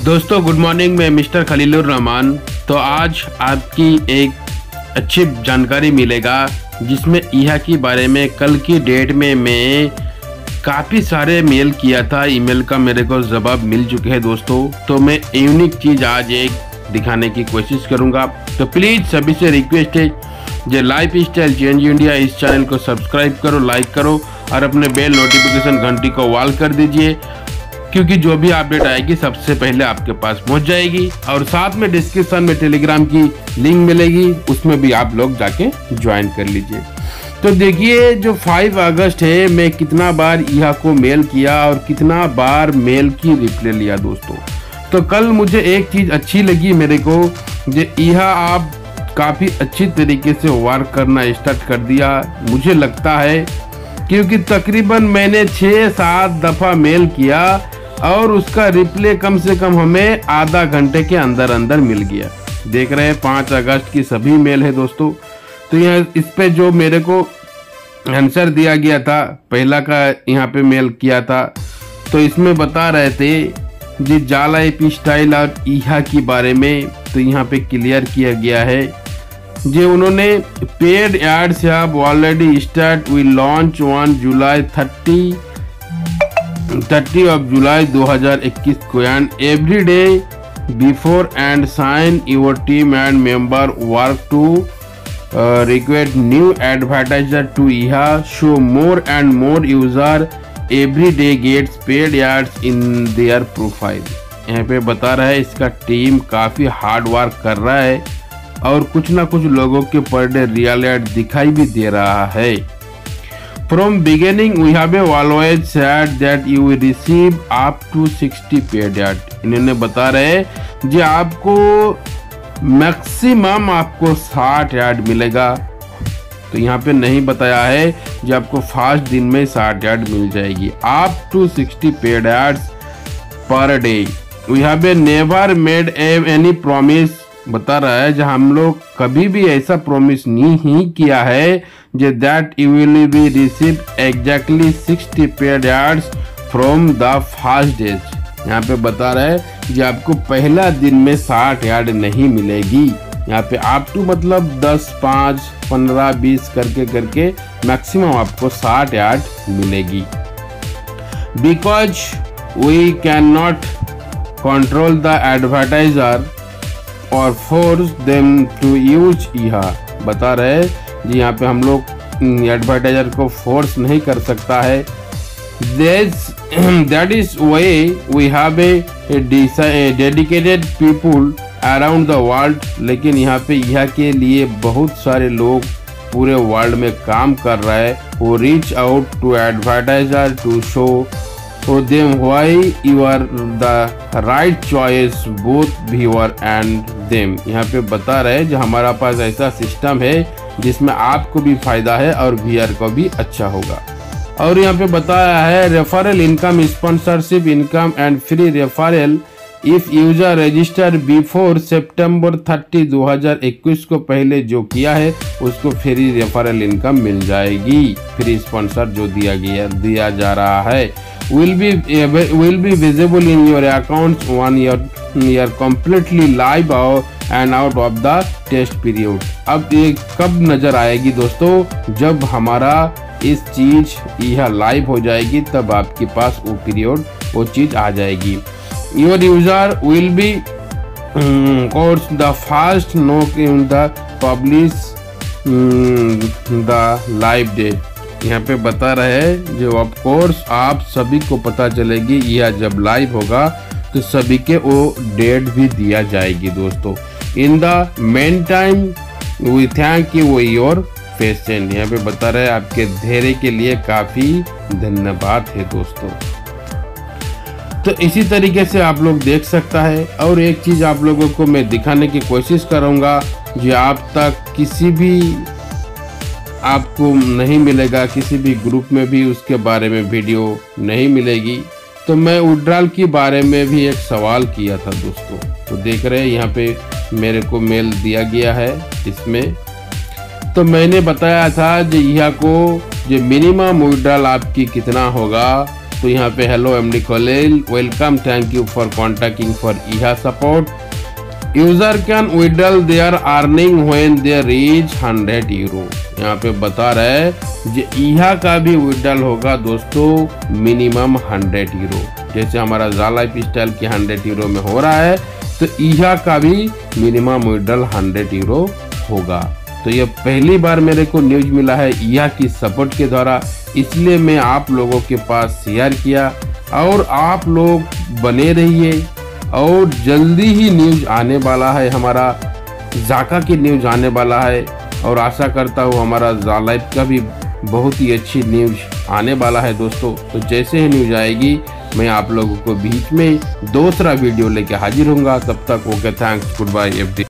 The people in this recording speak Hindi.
दोस्तों गुड मॉर्निंग, मैं मिस्टर खलीलुर रहमान। तो आज आपकी एक अच्छी जानकारी मिलेगा जिसमें ईहा के बारे में कल की डेट में मैं काफ़ी सारे मेल किया था। ईमेल का मेरे को जवाब मिल चुके हैं दोस्तों। तो मैं यूनिक चीज़ आज एक दिखाने की कोशिश करूंगा। तो प्लीज़ सभी से रिक्वेस्ट है जो लाइफ स्टाइल चेंज इंडिया इस चैनल को सब्सक्राइब करो, लाइक करो और अपने बेल नोटिफिकेशन घंटी को ऑल कर दीजिए, क्योंकि जो भी अपडेट आएगी सबसे पहले आपके पास पहुंच जाएगी। और साथ में डिस्क्रिप्शन में टेलीग्राम की लिंक मिलेगी, उसमें भी आप लोग जाके ज्वाइन कर लीजिए। तो देखिए जो 5 अगस्त है, मैं कितना बार ईहा को मेल किया और कितना बार मेल की रिप्लाई लिया दोस्तों। तो कल मुझे एक चीज़ अच्छी लगी मेरे को, जो ईहा आप काफ़ी अच्छी तरीके से वर्क करना स्टार्ट कर दिया मुझे लगता है, क्योंकि तकरीबन मैंने 6-7 दफ़ा मेल किया और उसका रिप्लाई कम से कम हमें आधा घंटे के अंदर अंदर मिल गया। देख रहे हैं 5 अगस्त की सभी मेल है दोस्तों। तो यह इस पे जो मेरे को आंसर दिया गया था, पहला का यहाँ पे मेल किया था, तो इसमें बता रहे थे जी जाला एपी स्टाइल और ईहा के बारे में। तो यहाँ पे क्लियर किया गया है जो उन्होंने paid ads have already start, we launch on July 30 of July 2021 को and every day before and sign your team and member work to request new advertiser to ईहा, show more and more user every day gets paid ads in their profile. यहाँ पे बता रहा है इसका टीम काफ़ी हार्ड वर्क कर रहा है और कुछ ना कुछ लोगों के पर डे रियल एड दिखाई भी दे रहा है। From beginning we have always said that you will receive up to 60 paid ad. इन्होंने बता रहे जी आपको मैक्सिमम आपको 60 ऐड मिलेगा। तो यहाँ पे नहीं बताया है कि आपको फर्स्ट दिन में 60 ऐड मिल जाएगी। Up to 60 paid ads per day. We have never made any promise, बता रहा है जहाँ हम लोग कभी भी ऐसा प्रॉमिस नहीं किया है जो that you will be receive exactly 60 paid ads from the first days. यहाँ पे बता रहा है कि आपको पहला दिन में 60 ऐड नहीं मिलेगी। यहाँ पे अप टू मतलब 10, 5, 15, 20 करके मैक्सिमम आपको 60 ऐड मिलेगी। Because we can not control the advertiser और फोर्स देम टू यूज ईहा। बता रहे जी यहाँ पे हम लोग एडवर्टाइजर को फोर्स नहीं कर सकता है। That is way we have a dedicated people around the world. लेकिन यहाँ पे ईहा के लिए बहुत सारे लोग पूरे वर्ल्ड में काम कर रहा है। वो reach out to advertiser to show for them why you are the right choice both viewer and them। यहाँ पे बता रहे जो हमारा पास ऐसा सिस्टम है जिसमें आपको भी फायदा है और व्यूअर को भी अच्छा होगा। और यहाँ पे बताया है referral income, sponsorship income and free referral if user register before September 30, 2021 को पहले जो किया है उसको फ्री रेफरल इनकम मिल जाएगी। फ्री स्पॉन्सर जो दिया जा रहा है will be visible in your accounts when you're completely live and out of the test period। अब ये कब नजर आएगी दोस्तों, जब हमारा इस चीज यह लाइव हो जाएगी तब आपके पास वो पीरियड वो चीज आ जाएगी। Your user will be course the first knock in the publish the live day। यहाँ पे बता रहे हैं जो ऑफ कोर्स आप सभी को पता चलेगी यह जब लाइव होगा तो सभी के वो डेट भी दिया जाएगी दोस्तों। In the meantime we thank you your patience. यहाँ पे बता रहे हैं आपके धैर्य के लिए काफ़ी धन्यवाद है दोस्तों। तो इसी तरीके से आप लोग देख सकता है। और एक चीज़ आप लोगों को मैं दिखाने की कोशिश करूँगा जो आप तक किसी भी आपको नहीं मिलेगा, किसी भी ग्रुप में भी उसके बारे में वीडियो नहीं मिलेगी। तो मैं विड्रॉल के बारे में भी एक सवाल किया था दोस्तों। तो देख रहे हैं यहाँ पे मेरे को मेल दिया गया है इसमें। तो मैंने बताया था जो ईहा को जो मिनिमम विड्रॉल आपकी कितना होगा, तो यहाँ पे hello MD Khalil, welcome, thank you for contacting for इहा support. User can withdrawal their earning when they reach 100 euro. यहाँ पे बता रहा है जो इहा का भी विड्रॉल होगा दोस्तों मिनिमम 100 यूरो। जैसे हमारा जा लाइफ स्टाइल की 100 यूरो में हो रहा है, तो इहा का भी मिनिमम विड्रॉल 100 यूरो होगा। तो ये पहली बार मेरे को न्यूज मिला है इहा की सपोर्ट के द्वारा, इसलिए मैं आप लोगों के पास शेयर किया। और आप लोग बने रहिए, और जल्दी ही न्यूज आने वाला है, हमारा जाका की न्यूज आने वाला है। और आशा करता हूँ हमारा जा लाइफ का भी बहुत ही अच्छी न्यूज आने वाला है दोस्तों। तो जैसे ही न्यूज आएगी मैं आप लोगों को बीच में दूसरा वीडियो लेके हाजिर होऊंगा। तब तक okay, thanks, good bye every.